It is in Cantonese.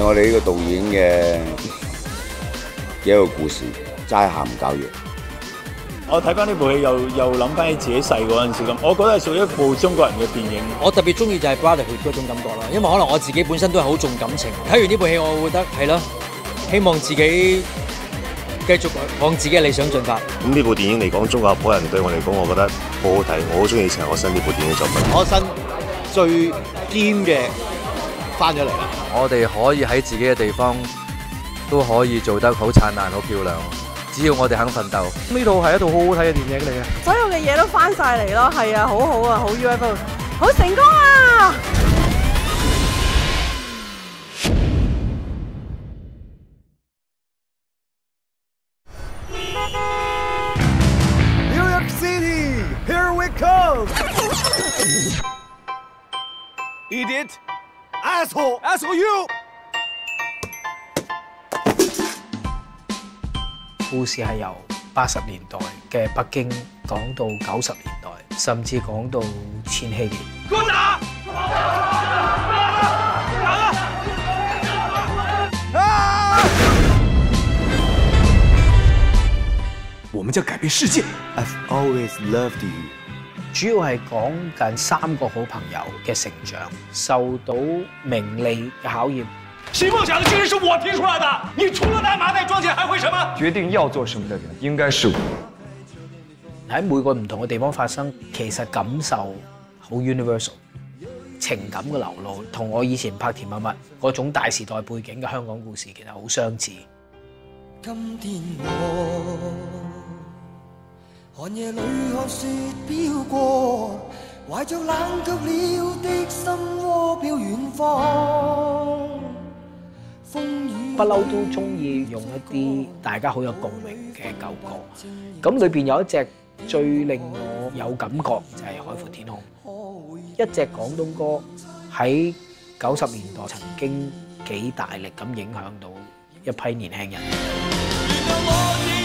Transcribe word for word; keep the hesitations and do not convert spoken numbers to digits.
我哋呢個導演嘅嘅一個故事，齋喊唔搞嘢。 我睇翻呢部戲又又諗翻起自己細嗰陣時咁，我覺得係屬於一部中國人嘅電影。 我特別中意就係 brotherhood 嗰種感覺啦，因為可能我自己本身都係好重感情。睇完呢部戲，我會覺得係咯，希望自己繼續往自己嘅理想進發。 咁呢部電影嚟講，中國合夥人對我嚟講，我覺得好好睇，我好中意陳可辛呢部電影作品。 可辛最堅嘅翻咗嚟啦！ 我哋可以喺自己嘅地方都可以做得好燦爛、好漂亮。只要我哋肯奮鬥， 呢套係一套好好睇嘅電影嚟嘅。 所有嘅嘢都翻晒嚟咯，係啊，好好啊，好 U F O， 好成功啊！ Idiot! Asshole! Asshole you! 故事係由八十年代嘅北京講到九十年代，甚至講到千禧年。 給我打！啊！ 我們將改變世界。 I've always loved you。 主要係講緊三個好朋友嘅成長，受到名利嘅考驗。 新夢想的精神是我提出來的，你除了拿麻袋裝錢，還會什麼？ 決定要做什麼的人，應該是我。 喺每個唔同嘅地方發生，其實感受好 universal， 情感嘅流露，同我以前拍甜蜜蜜嗰種大時代背景嘅香港故事，其實好相似。 今天我寒夜裏看雪飄過，懷着冷卻了的心窩飄遠方。 不嬲都中意用一啲大家好有共鳴嘅舊歌，咁裏邊有一隻最令我有感覺就係《海闊天空》，一隻廣東歌喺九十年代曾經幾大力咁影響到一批年輕人。